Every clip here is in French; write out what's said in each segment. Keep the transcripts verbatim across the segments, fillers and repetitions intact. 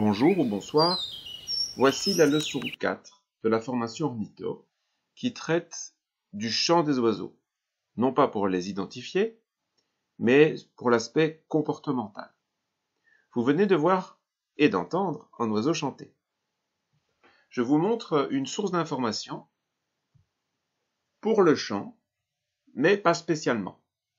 Bonjour ou bonsoir, voici la leçon quatre de la formation Ornitho qui traite du chant des oiseaux, non pas pour les identifier, mais pour l'aspect comportemental. Vous venez de voir et d'entendre un oiseau chanter. Je vous montre une source d'information pour le chant, mais pas spécialement.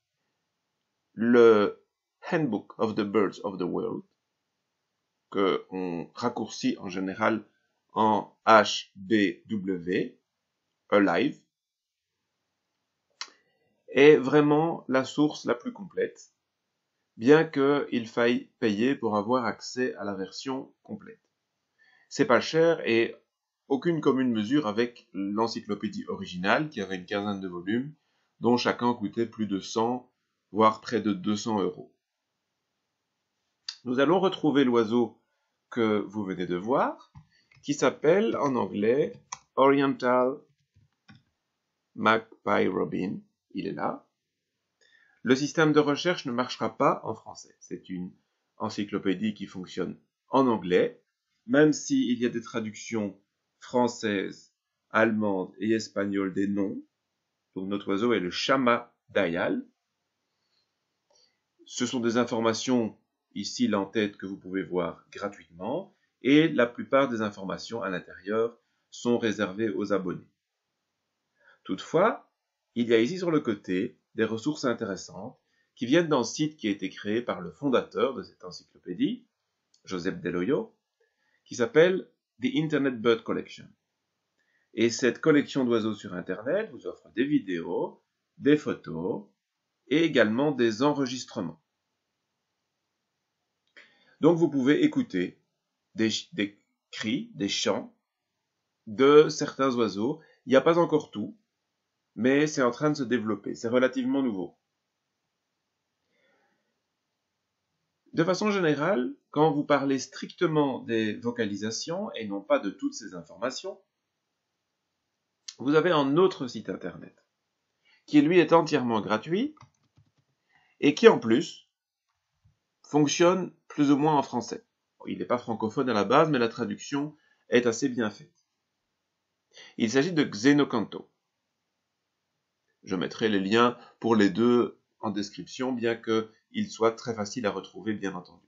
Le Handbook of the Birds of the World, que on raccourcit en général en H B W, Alive, est vraiment la source la plus complète, bien qu'il faille payer pour avoir accès à la version complète. C'est pas cher et aucune commune mesure avec l'encyclopédie originale qui avait une quinzaine de volumes, dont chacun coûtait plus de cent, voire près de deux cents euros. Nous allons retrouver l'oiseau que vous venez de voir, qui s'appelle en anglais Oriental Magpie Robin. Il est là. Le système de recherche ne marchera pas en français. C'est une encyclopédie qui fonctionne en anglais, même s'il y a des traductions françaises, allemandes et espagnoles des noms. Donc notre oiseau est le chama dayal. Ce sont des informations ici l'entête que vous pouvez voir gratuitement, et la plupart des informations à l'intérieur sont réservées aux abonnés. Toutefois, il y a ici sur le côté des ressources intéressantes qui viennent d'un site qui a été créé par le fondateur de cette encyclopédie, Joseph Deloyo, qui s'appelle The Internet Bird Collection. Et cette collection d'oiseaux sur Internet vous offre des vidéos, des photos et également des enregistrements. Donc vous pouvez écouter des, des cris, des chants de certains oiseaux. Il n'y a pas encore tout, mais c'est en train de se développer. C'est relativement nouveau. De façon générale, quand vous parlez strictement des vocalisations et non pas de toutes ces informations, vous avez un autre site internet qui lui est entièrement gratuit et qui en plus fonctionne plus ou moins en français. Il n'est pas francophone à la base, mais la traduction est assez bien faite. Il s'agit de Xenocanto. Je mettrai les liens pour les deux en description, bien qu'ils soient très faciles à retrouver, bien entendu.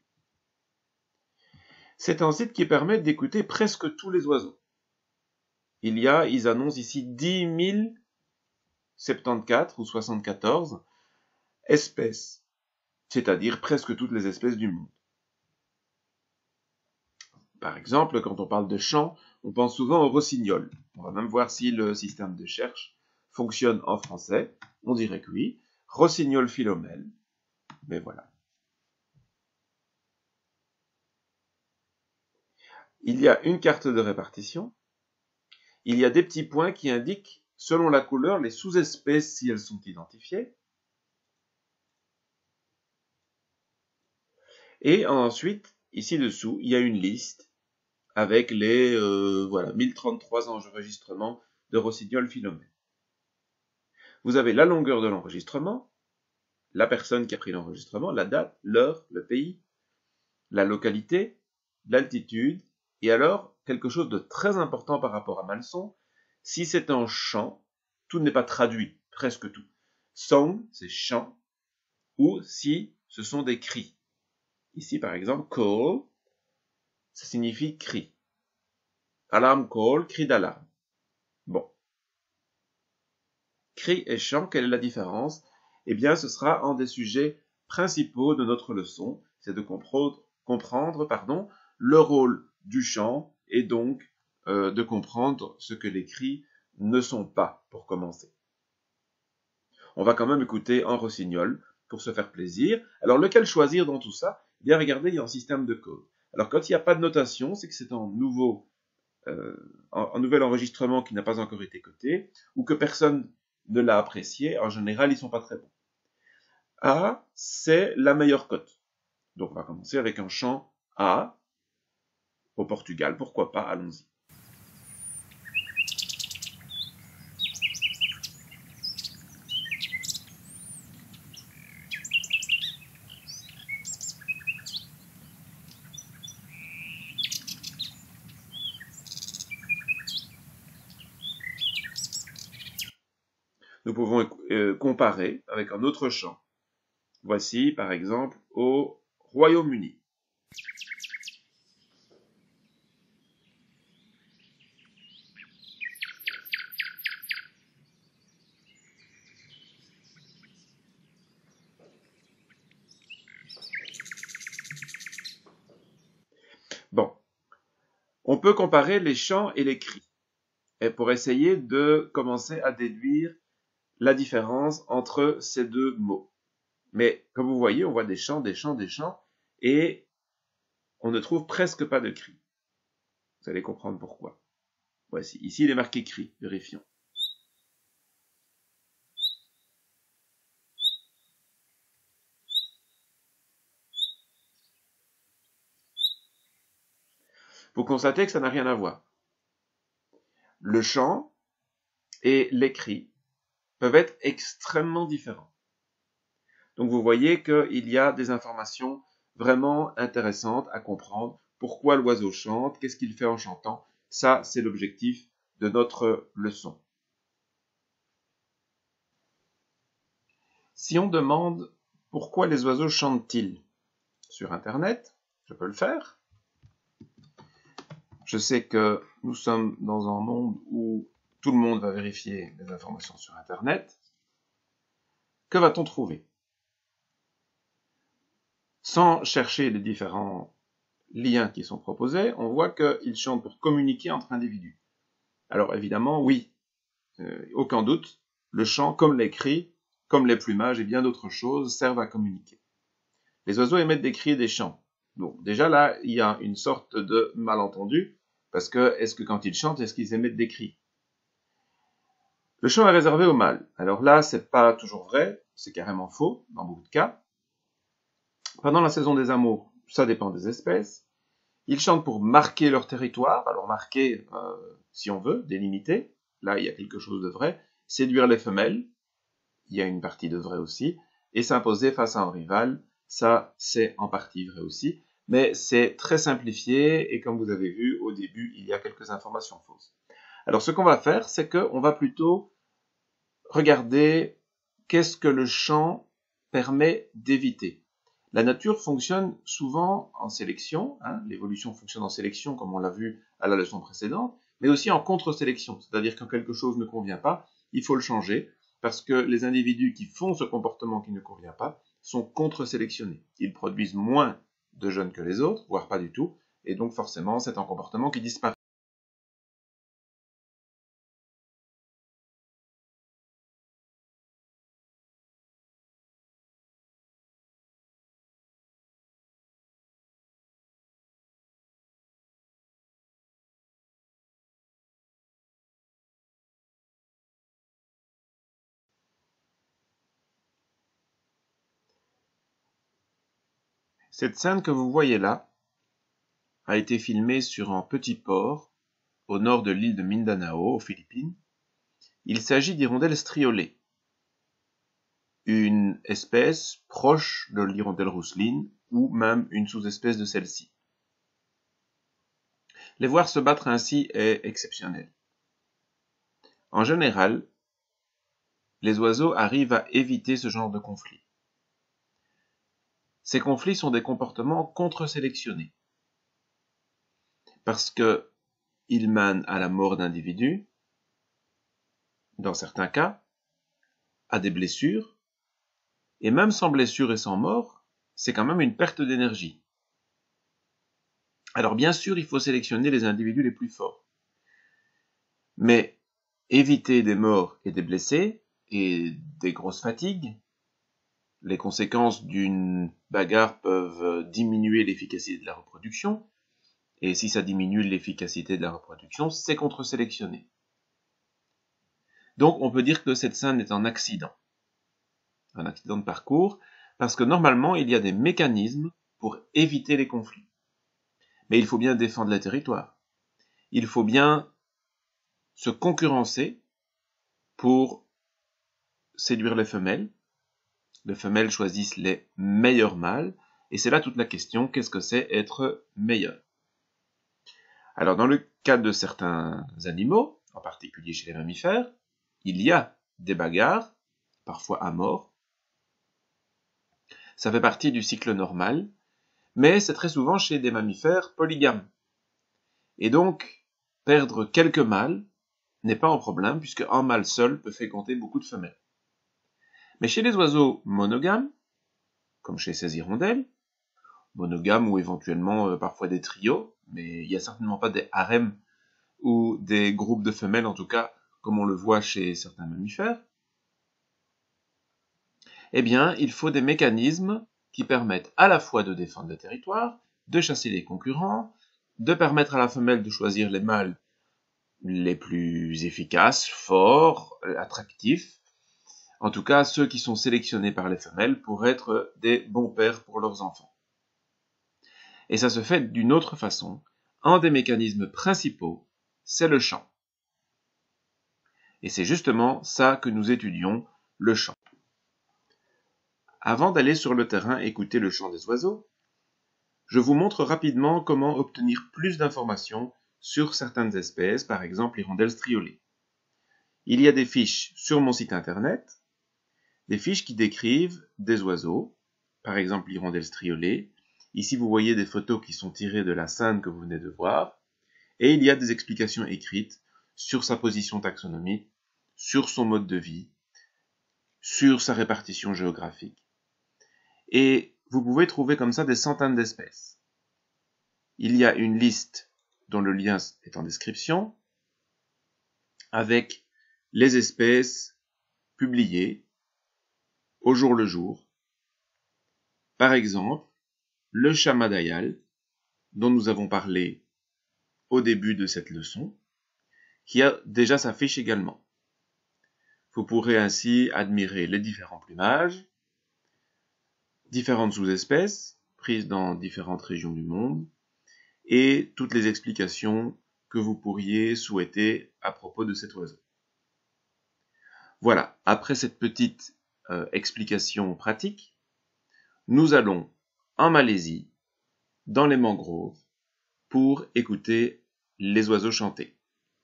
C'est un site qui permet d'écouter presque tous les oiseaux. Il y a, ils annoncent ici dix mille soixante-quatorze ou soixante-quatorze espèces, c'est-à-dire presque toutes les espèces du monde. Par exemple, quand on parle de chant, on pense souvent au rossignol. On va même voir si le système de recherche fonctionne en français. On dirait que oui. Rossignol philomèle. Mais voilà. Il y a une carte de répartition. Il y a des petits points qui indiquent, selon la couleur, les sous-espèces si elles sont identifiées. Et ensuite, ici dessous, il y a une liste avec les euh, voilà, mille trente-trois enregistrements de rossignol philomèle. Vous avez la longueur de l'enregistrement, la personne qui a pris l'enregistrement, la date, l'heure, le pays, la localité, l'altitude, et alors, quelque chose de très important par rapport à Malson, si c'est un chant, tout n'est pas traduit, presque tout. Song, c'est chant, ou si ce sont des cris. Ici, par exemple, call, ça signifie cri. Alarm call, cri d'alarme. Bon. Cri et chant, quelle est la différence? Eh bien, ce sera un des sujets principaux de notre leçon, c'est de comprendre, comprendre pardon, le rôle du chant et donc euh, de comprendre ce que les cris ne sont pas, pour commencer. On va quand même écouter un rossignol pour se faire plaisir. Alors, lequel choisir dans tout ça? Eh bien, regardez, il y a un système de code. Alors, quand il n'y a pas de notation, c'est que c'est un nouveau, euh, un, un nouvel enregistrement qui n'a pas encore été coté, ou que personne ne l'a apprécié. En général, ils ne sont pas très bons. A, c'est la meilleure cote. Donc, on va commencer avec un chant A, au Portugal, pourquoi pas, allons-y. nous pouvons euh, comparer avec un autre chant. Voici, par exemple, au Royaume-Uni. Bon, on peut comparer les chants et les cris, et pour essayer de commencer à déduire la différence entre ces deux mots. Mais comme vous voyez, on voit des chants, des chants, des chants, et on ne trouve presque pas de cris. Vous allez comprendre pourquoi. Voici, ici il est marqué cri, vérifions. Vous constatez que ça n'a rien à voir. Le chant et les cris peuvent être extrêmement différents. Donc vous voyez qu'il y a des informations vraiment intéressantes à comprendre. Pourquoi l'oiseau chante? Qu'est-ce qu'il fait en chantant? Ça, c'est l'objectif de notre leçon. Si on demande pourquoi les oiseaux chantent-ils sur Internet, je peux le faire. Je sais que nous sommes dans un monde où tout le monde va vérifier les informations sur Internet. Que va-t-on trouver? Sans chercher les différents liens qui sont proposés, on voit qu'ils chantent pour communiquer entre individus. Alors évidemment, oui, euh, aucun doute, le chant, comme les cris, comme les plumages et bien d'autres choses, servent à communiquer. Les oiseaux émettent des cris et des chants. Donc déjà là, il y a une sorte de malentendu, parce que est-ce que quand ils chantent, est-ce qu'ils émettent des cris? Le chant est réservé aux mâles. Alors là, c'est pas toujours vrai, c'est carrément faux dans beaucoup de cas. Pendant la saison des amours, ça dépend des espèces. Ils chantent pour marquer leur territoire, alors marquer, euh, si on veut, délimiter. Là, il y a quelque chose de vrai. Séduire les femelles, il y a une partie de vrai aussi. Et s'imposer face à un rival, ça, c'est en partie vrai aussi. Mais c'est très simplifié, et comme vous avez vu, au début, il y a quelques informations fausses. Alors, ce qu'on va faire, c'est qu'on va plutôt regarder qu'est-ce que le chant permet d'éviter. La nature fonctionne souvent en sélection, hein, l'évolution fonctionne en sélection comme on l'a vu à la leçon précédente, mais aussi en contre-sélection, c'est-à-dire quand quelque chose ne convient pas, il faut le changer, parce que les individus qui font ce comportement qui ne convient pas sont contre-sélectionnés. Ils produisent moins de jeunes que les autres, voire pas du tout, et donc forcément c'est un comportement qui disparaît. Cette scène que vous voyez là a été filmée sur un petit port au nord de l'île de Mindanao, aux Philippines. Il s'agit d'hirondelles striolées, une espèce proche de l'hirondelle rousseline ou même une sous-espèce de celle-ci. Les voir se battre ainsi est exceptionnel. En général, les oiseaux arrivent à éviter ce genre de conflit. Ces conflits sont des comportements contre-sélectionnés, parce qu'ils mènent à la mort d'individus, dans certains cas, à des blessures, et même sans blessure et sans mort, c'est quand même une perte d'énergie. Alors bien sûr, il faut sélectionner les individus les plus forts. Mais éviter des morts et des blessés, et des grosses fatigues, les conséquences d'une bagarre peuvent diminuer l'efficacité de la reproduction, et si ça diminue l'efficacité de la reproduction, c'est contre-sélectionné. Donc on peut dire que cette scène est un accident. Un accident de parcours, parce que normalement il y a des mécanismes pour éviter les conflits. Mais il faut bien défendre le territoire. Il faut bien se concurrencer pour séduire les femelles. Les femelles choisissent les meilleurs mâles, et c'est là toute la question, qu'est-ce que c'est être meilleur? Alors dans le cas de certains animaux, en particulier chez les mammifères, il y a des bagarres, parfois à mort. Ça fait partie du cycle normal, mais c'est très souvent chez des mammifères polygames. Et donc, perdre quelques mâles n'est pas un problème, puisque un mâle seul peut féconder beaucoup de femelles. Mais chez les oiseaux monogames, comme chez ces hirondelles, monogames ou éventuellement euh, parfois des trios, mais il n'y a certainement pas des harems ou des groupes de femelles, en tout cas, comme on le voit chez certains mammifères, eh bien, il faut des mécanismes qui permettent à la fois de défendre le territoire, de chasser les concurrents, de permettre à la femelle de choisir les mâles les plus efficaces, forts, attractifs, en tout cas ceux qui sont sélectionnés par les femelles pour être des bons pères pour leurs enfants. Et ça se fait d'une autre façon. Un des mécanismes principaux, c'est le chant. Et c'est justement ça que nous étudions, le chant. Avant d'aller sur le terrain écouter le chant des oiseaux, je vous montre rapidement comment obtenir plus d'informations sur certaines espèces, par exemple l'hirondelle striolée. Il y a des fiches sur mon site internet, des fiches qui décrivent des oiseaux, par exemple l'hirondelle striolée. Ici, vous voyez des photos qui sont tirées de la scène que vous venez de voir, et il y a des explications écrites sur sa position taxonomique, sur son mode de vie, sur sa répartition géographique. Et vous pouvez trouver comme ça des centaines d'espèces. Il y a une liste dont le lien est en description, avec les espèces publiées au jour le jour. Par exemple, le chamadayal, dont nous avons parlé au début de cette leçon, qui a déjà sa fiche également. Vous pourrez ainsi admirer les différents plumages, différentes sous-espèces prises dans différentes régions du monde, et toutes les explications que vous pourriez souhaiter à propos de cet oiseau. Voilà, après cette petite euh, explication pratique, nous allons en Malaisie, dans les mangroves, pour écouter les oiseaux chanter.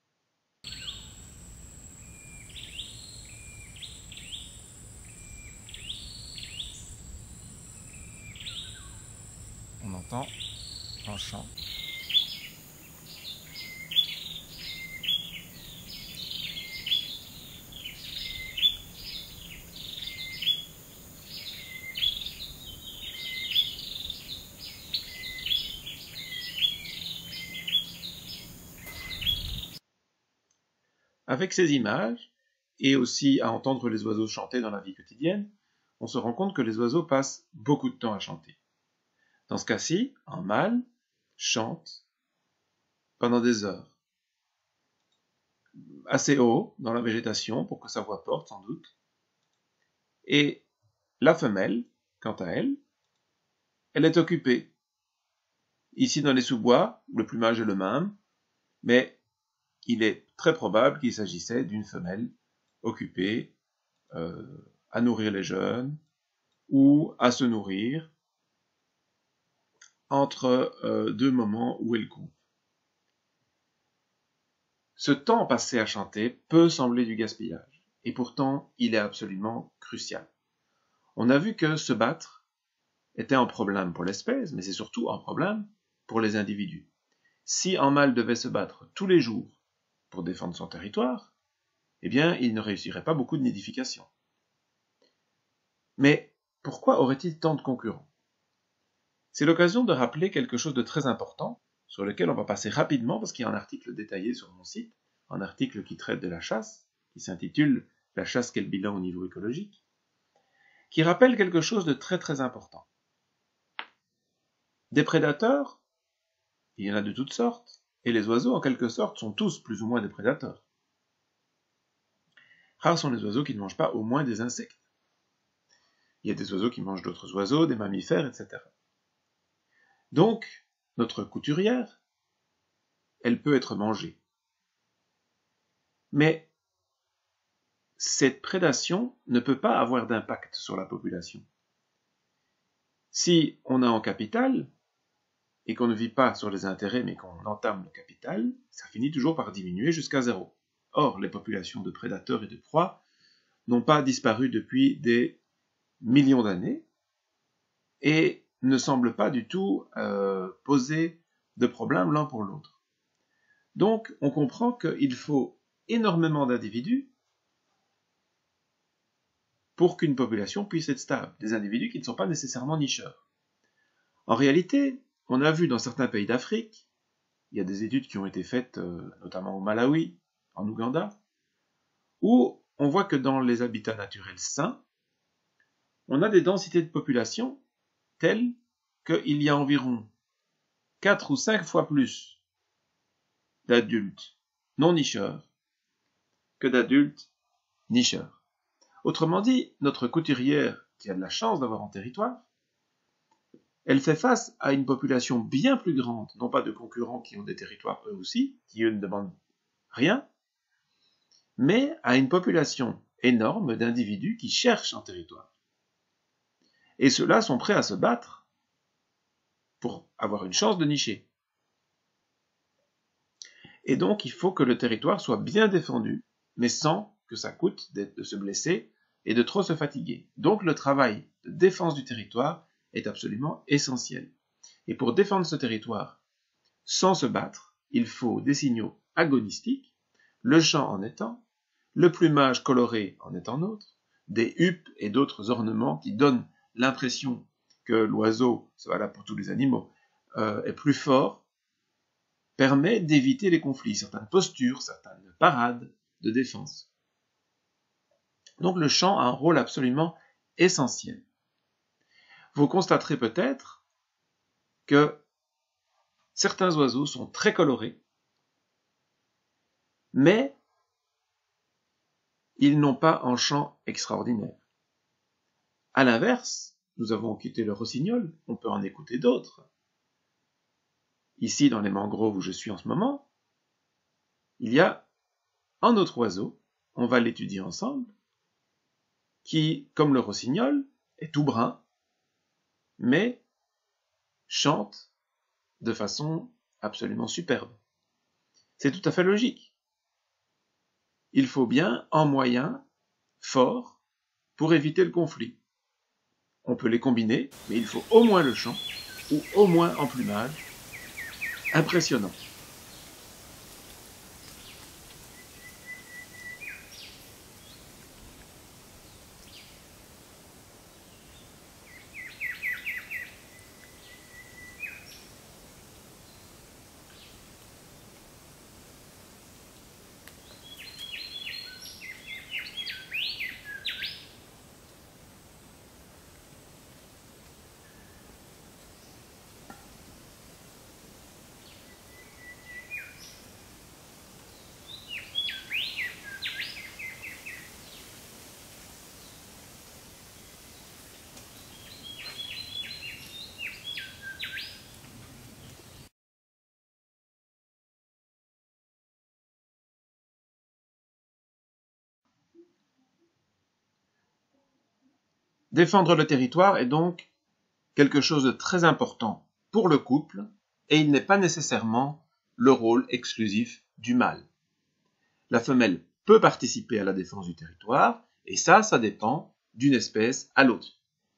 On entend un chant. Avec ces images, et aussi à entendre les oiseaux chanter dans la vie quotidienne, on se rend compte que les oiseaux passent beaucoup de temps à chanter. Dans ce cas-ci, un mâle chante pendant des heures, assez haut dans la végétation pour que sa voix porte sans doute, et la femelle, quant à elle, elle est occupée. Ici dans les sous-bois, le plumage est le même, mais il est très probable qu'il s'agissait d'une femelle occupée euh, à nourrir les jeunes ou à se nourrir entre euh, deux moments où elle couve. Ce temps passé à chanter peut sembler du gaspillage, et pourtant il est absolument crucial. On a vu que se battre était un problème pour l'espèce, mais c'est surtout un problème pour les individus. Si un mâle devait se battre tous les jours pour défendre son territoire, eh bien, il ne réussirait pas beaucoup de nidification. Mais pourquoi aurait-il tant de concurrents? C'est l'occasion de rappeler quelque chose de très important, sur lequel on va passer rapidement, parce qu'il y a un article détaillé sur mon site, un article qui traite de la chasse, qui s'intitule « La chasse, quel bilan au niveau écologique », qui rappelle quelque chose de très très important. Des prédateurs, il y en a de toutes sortes, et les oiseaux, en quelque sorte, sont tous plus ou moins des prédateurs. Rares sont les oiseaux qui ne mangent pas au moins des insectes. Il y a des oiseaux qui mangent d'autres oiseaux, des mammifères, et cetera. Donc, notre couturière, elle peut être mangée. Mais cette prédation ne peut pas avoir d'impact sur la population. Si on a en capital, et qu'on ne vit pas sur les intérêts, mais qu'on entame le capital, ça finit toujours par diminuer jusqu'à zéro. Or, les populations de prédateurs et de proies n'ont pas disparu depuis des millions d'années et ne semblent pas du tout euh, poser de problème l'un pour l'autre. Donc, on comprend qu'il faut énormément d'individus pour qu'une population puisse être stable, des individus qui ne sont pas nécessairement nicheurs. En réalité, on a vu dans certains pays d'Afrique, il y a des études qui ont été faites euh, notamment au Malawi, en Ouganda, où on voit que dans les habitats naturels sains, on a des densités de population telles qu'il y a environ quatre ou cinq fois plus d'adultes non nicheurs que d'adultes nicheurs. Autrement dit, notre couturière, qui a de la chance d'avoir un territoire, elle fait face à une population bien plus grande, non pas de concurrents qui ont des territoires eux aussi, qui eux ne demandent rien, mais à une population énorme d'individus qui cherchent un territoire. Et ceux-là sont prêts à se battre pour avoir une chance de nicher. Et donc, il faut que le territoire soit bien défendu, mais sans que ça coûte de se blesser et de trop se fatiguer. Donc, le travail de défense du territoire est absolument essentiel. Et pour défendre ce territoire sans se battre, il faut des signaux agonistiques, le chant en est un, le plumage coloré en est un autre, des huppes et d'autres ornements qui donnent l'impression que l'oiseau, c'est valable pour tous les animaux, euh, est plus fort, permet d'éviter les conflits, certaines postures, certaines parades de défense. Donc le chant a un rôle absolument essentiel. Vous constaterez peut-être que certains oiseaux sont très colorés, mais ils n'ont pas un chant extraordinaire. À l'inverse, nous avons quitté le rossignol, on peut en écouter d'autres. Ici, dans les mangroves où je suis en ce moment, il y a un autre oiseau, on va l'étudier ensemble, qui, comme le rossignol, est tout brun, mais chante de façon absolument superbe. C'est tout à fait logique. Il faut bien un moyen fort pour éviter le conflit. On peut les combiner, mais il faut au moins le chant, ou au moins un plumage impressionnant. Défendre le territoire est donc quelque chose de très important pour le couple et il n'est pas nécessairement le rôle exclusif du mâle. La femelle peut participer à la défense du territoire et ça, ça dépend d'une espèce à l'autre.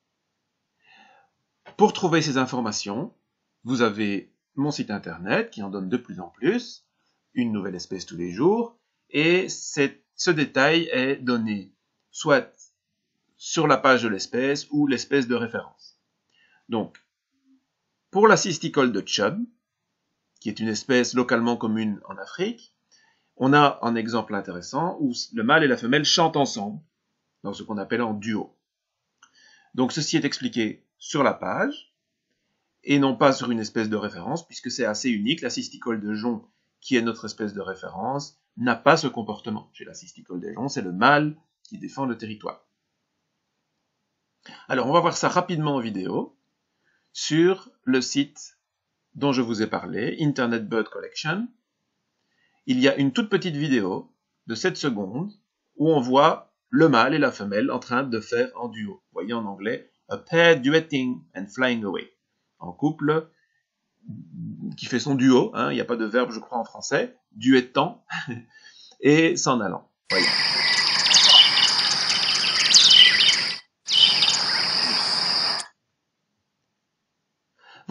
Pour trouver ces informations, vous avez mon site internet qui en donne de plus en plus, une nouvelle espèce tous les jours, et ce détail est donné soit sur la page de l'espèce ou l'espèce de référence. Donc, pour la cisticole de Chubb, qui est une espèce localement commune en Afrique, on a un exemple intéressant où le mâle et la femelle chantent ensemble, dans ce qu'on appelle en duo. Donc ceci est expliqué sur la page, et non pas sur une espèce de référence, puisque c'est assez unique. La cisticole de jonc, qui est notre espèce de référence, n'a pas ce comportement. Chez la cisticole de jonc, c'est le mâle qui défend le territoire. Alors, on va voir ça rapidement en vidéo sur le site dont je vous ai parlé, Internet Bird Collection. Il y a une toute petite vidéo de sept secondes où on voit le mâle et la femelle en train de faire en duo. Vous voyez en anglais, a pair duetting and flying away. En couple qui fait son duo, hein, il n'y a pas de verbe, je crois, en français, duettant, et s'en allant. Voyez.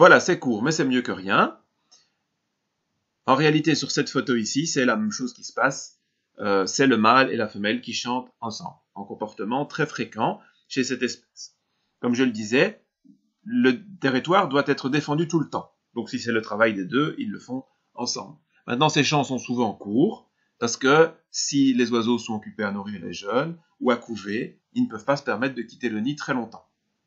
Voilà, c'est court, mais c'est mieux que rien. En réalité, sur cette photo ici, c'est la même chose qui se passe. Euh, c'est le mâle et la femelle qui chantent ensemble, en comportement très fréquent chez cette espèce. Comme je le disais, le territoire doit être défendu tout le temps. Donc si c'est le travail des deux, ils le font ensemble. Maintenant, ces chants sont souvent courts, parce que si les oiseaux sont occupés à nourrir les jeunes ou à couver, ils ne peuvent pas se permettre de quitter le nid très longtemps.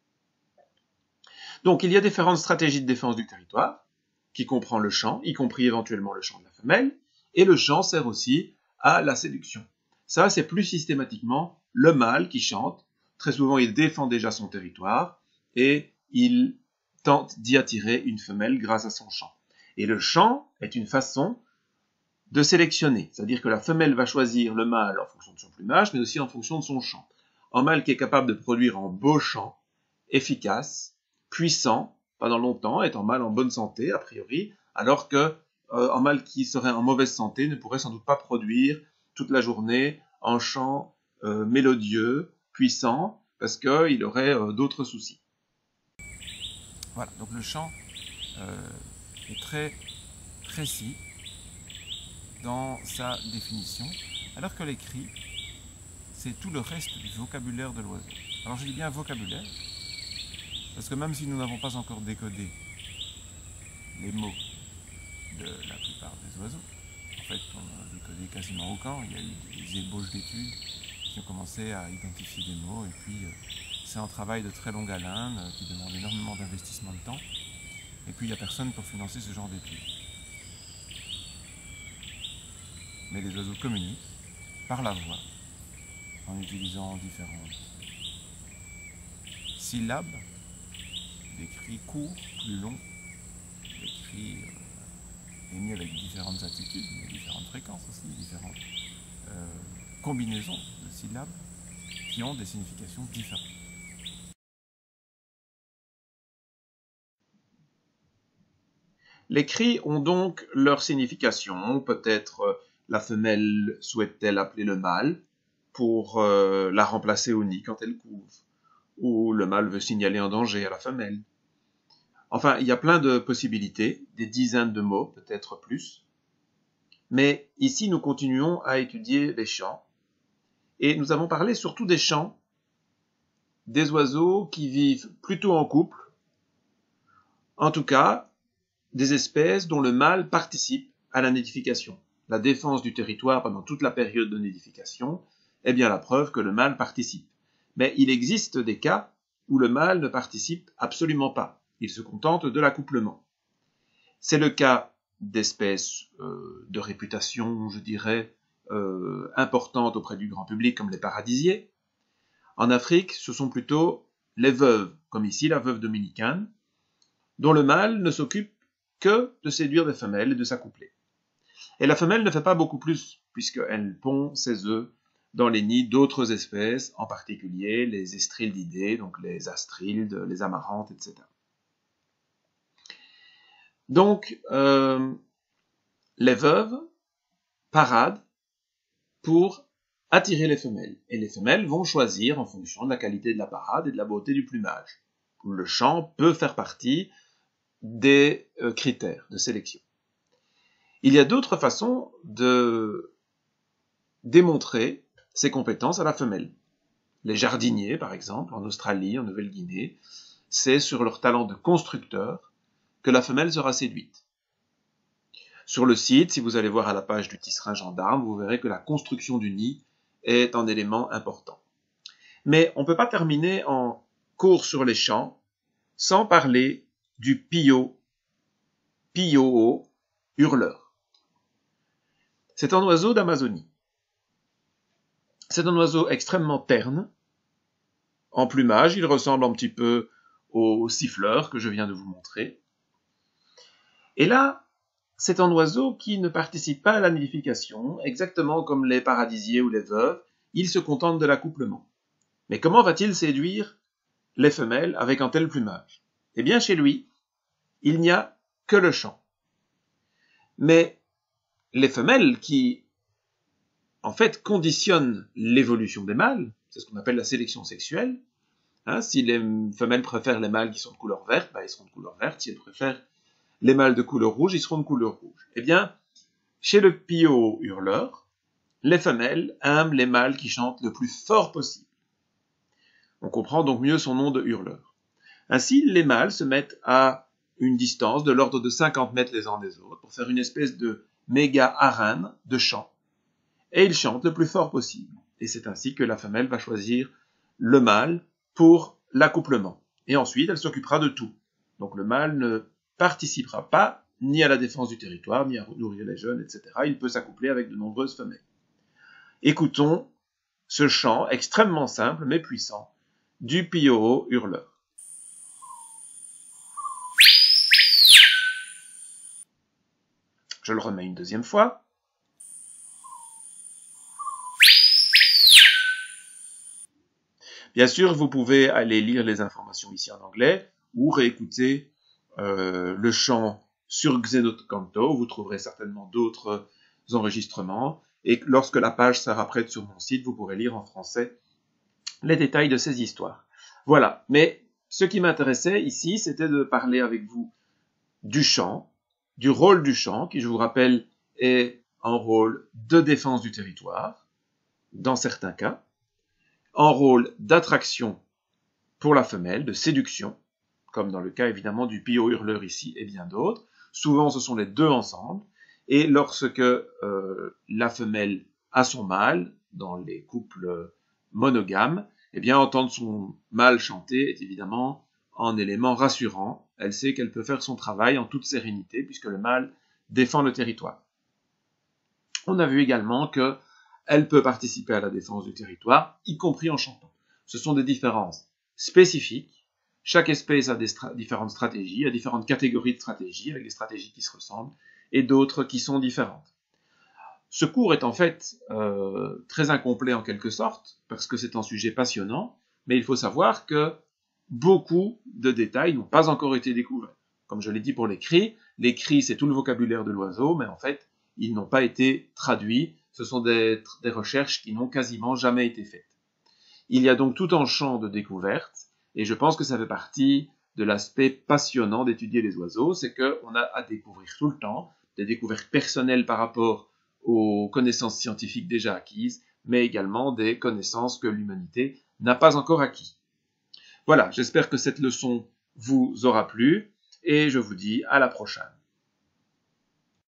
Donc il y a différentes stratégies de défense du territoire, qui comprend le chant, y compris éventuellement le chant de la femelle, et le chant sert aussi à la séduction. Ça, c'est plus systématiquement le mâle qui chante. Très souvent, il défend déjà son territoire, et il tente d'y attirer une femelle grâce à son chant. Et le chant est une façon de sélectionner, c'est-à-dire que la femelle va choisir le mâle en fonction de son plumage, mais aussi en fonction de son chant. Un mâle qui est capable de produire un beau chant, efficace, puissant, pendant longtemps, est un mâle en bonne santé, a priori, alors que euh, un mâle qui serait en mauvaise santé ne pourrait sans doute pas produire toute la journée un chant euh, mélodieux, puissant, parce qu'il aurait euh, d'autres soucis. Voilà, donc le chant euh, est très précis dans sa définition, alors que les cris, c'est tout le reste du vocabulaire de l'oiseau. Alors je dis bien vocabulaire, parce que même si nous n'avons pas encore décodé les mots de la plupart des oiseaux, en fait on n'a décodé quasiment aucun, il y a eu des ébauches d'études qui ont commencé à identifier des mots, et puis euh, c'est un travail de très longue haleine euh, qui demande énormément d'investissement de temps, et puis il n'y a personne pour financer ce genre d'études. Mais les oiseaux communiquent par la voix, en utilisant différentes syllabes, des cris courts, plus longs, des cris euh, émis avec différentes attitudes, mais différentes fréquences aussi, différentes euh, combinaisons de syllabes qui ont des significations différentes. Les cris ont donc leur signification. Peut-être la femelle souhaite-t-elle appeler le mâle pour euh, la remplacer au nid quand elle couve, ou le mâle veut signaler un danger à la femelle. Enfin, il y a plein de possibilités, des dizaines de mots, peut-être plus. Mais ici, nous continuons à étudier les chants, et nous avons parlé surtout des chants des oiseaux qui vivent plutôt en couple, en tout cas, des espèces dont le mâle participe à la nidification. La défense du territoire pendant toute la période de nidification est bien la preuve que le mâle participe. Mais il existe des cas où le mâle ne participe absolument pas. Il se contente de l'accouplement. C'est le cas d'espèces euh, de réputation, je dirais, euh, importantes auprès du grand public, comme les paradisiers. En Afrique, ce sont plutôt les veuves, comme ici la veuve dominicaine, dont le mâle ne s'occupe que de séduire des femelles et de s'accoupler. Et la femelle ne fait pas beaucoup plus, puisqu'elle pond ses œufs dans les nids d'autres espèces, en particulier les estrildidés, donc les astrildes, les amarantes, et cetera. Donc, euh, les veuves paradent pour attirer les femelles, et les femelles vont choisir en fonction de la qualité de la parade et de la beauté du plumage. Le chant peut faire partie des euh, critères de sélection. Il y a d'autres façons de démontrer ses compétences à la femelle. Les jardiniers, par exemple, en Australie, en Nouvelle-Guinée, c'est sur leur talent de constructeur que la femelle sera séduite. Sur le site, si vous allez voir à la page du tisserin gendarme, vous verrez que la construction du nid est un élément important. Mais on ne peut pas terminer en cours sur les chants sans parler du pio, pio, hurleur. C'est un oiseau d'Amazonie. C'est un oiseau extrêmement terne. En plumage, il ressemble un petit peu au siffleur que je viens de vous montrer. Et là, c'est un oiseau qui ne participe pas à la nidification, exactement comme les paradisiers ou les veuves, il se contente de l'accouplement. Mais comment va-t-il séduire les femelles avec un tel plumage? Eh bien, chez lui, il n'y a que le chant. Mais les femelles qui, en fait, conditionnent l'évolution des mâles, c'est ce qu'on appelle la sélection sexuelle, Hein, si les femelles préfèrent les mâles qui sont de couleur verte, bah, ils seront de couleur verte. Si elles préfèrent les mâles de couleur rouge, ils seront de couleur rouge. Eh bien, chez le piau hurleur, les femelles aiment les mâles qui chantent le plus fort possible. On comprend donc mieux son nom de hurleur. Ainsi, les mâles se mettent à une distance de l'ordre de cinquante mètres les uns des autres pour faire une espèce de méga harem de chant. Et ils chantent le plus fort possible. Et c'est ainsi que la femelle va choisir le mâle pour l'accouplement. Et ensuite, elle s'occupera de tout. Donc le mâle ne participera pas ni à la défense du territoire, ni à nourrir les jeunes, et cetera. Il peut s'accoupler avec de nombreuses femelles. Écoutons ce chant extrêmement simple mais puissant du piau hurleur. Je le remets une deuxième fois. Bien sûr, vous pouvez aller lire les informations ici en anglais ou réécouter euh, le chant sur Xenocanto. Vous trouverez certainement d'autres enregistrements. Et lorsque la page sera prête sur mon site, vous pourrez lire en français les détails de ces histoires. Voilà. Mais ce qui m'intéressait ici, c'était de parler avec vous du chant, du rôle du chant, qui, je vous rappelle, est un rôle de défense du territoire, dans certains cas, un rôle d'attraction pour la femelle, de séduction, comme dans le cas évidemment du piau hurleur ici et bien d'autres. Souvent, ce sont les deux ensemble. Et lorsque euh, la femelle a son mâle, dans les couples monogames, eh bien, entendre son mâle chanter est évidemment un élément rassurant. Elle sait qu'elle peut faire son travail en toute sérénité, puisque le mâle défend le territoire. On a vu également qu'elle peut participer à la défense du territoire, y compris en chantant. Ce sont des différences spécifiques. Chaque espèce a des stra- différentes stratégies, a différentes catégories de stratégies, avec des stratégies qui se ressemblent, et d'autres qui sont différentes. Ce cours est en fait euh, très incomplet en quelque sorte, parce que c'est un sujet passionnant, mais il faut savoir que beaucoup de détails n'ont pas encore été découverts. Comme je l'ai dit pour les cris, les cris c'est tout le vocabulaire de l'oiseau, mais en fait ils n'ont pas été traduits, ce sont des, des recherches qui n'ont quasiment jamais été faites. Il y a donc tout un champ de découvertes, et je pense que ça fait partie de l'aspect passionnant d'étudier les oiseaux, c'est qu'on a à découvrir tout le temps, des découvertes personnelles par rapport aux connaissances scientifiques déjà acquises, mais également des connaissances que l'humanité n'a pas encore acquises. Voilà, j'espère que cette leçon vous aura plu, et je vous dis à la prochaine.